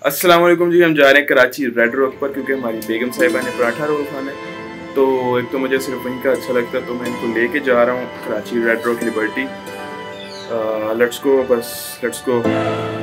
अस्सलाम वालेकुम जी। हम जा रहे हैं कराची रेड रॉक पर क्योंकि हमारी बेगम साहिबा ने पराठा रोल खाना है। तो एक तो मुझे सिर्फ वहीं का अच्छा लगता है, तो मैं इनको लेके जा रहा हूँ Karachi red rock liberty. Let's go, बस लेट्स गो।